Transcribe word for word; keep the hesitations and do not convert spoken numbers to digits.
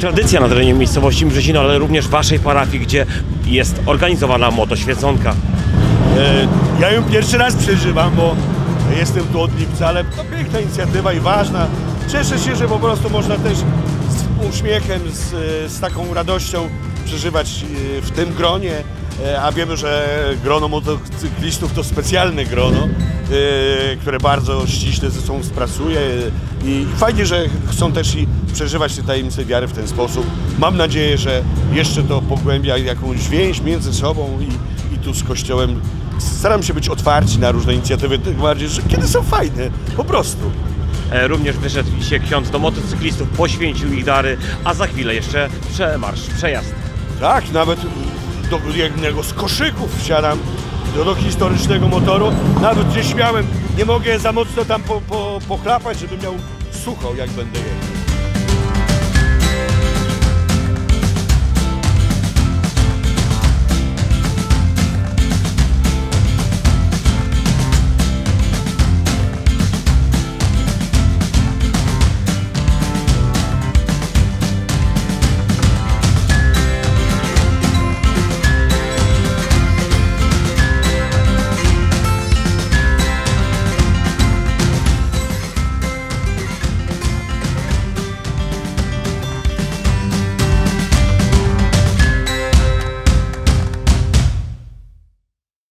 tradycja na terenie miejscowości Brzezino, ale również waszej parafii, gdzie jest organizowana motoświeconka. E, ja ją pierwszy raz przeżywam, bo jestem tu od lipca, ale to piękna inicjatywa i ważna. Cieszę się, że po prostu można też z uśmiechem, z, z taką radością przeżywać w tym gronie, a wiemy, że grono motocyklistów to specjalne grono, które bardzo ściśle ze sobą współpracuje i fajnie, że chcą też i przeżywać te tajemnice wiary w ten sposób. Mam nadzieję, że jeszcze to pogłębia jakąś więź między sobą i, i tu z Kościołem. Staram się być otwarci na różne inicjatywy, tym bardziej, że kiedy są fajne, po prostu. Również wyszedł się ksiądz do motocyklistów, poświęcił ich dary, a za chwilę jeszcze przemarsz, przejazd. Tak, nawet do jednego z koszyków wsiadam, do, do historycznego motoru. Nawet gdzieś miałem, nie mogę za mocno tam po, po, pochlapać, żeby miał sucho, jak będę jechał.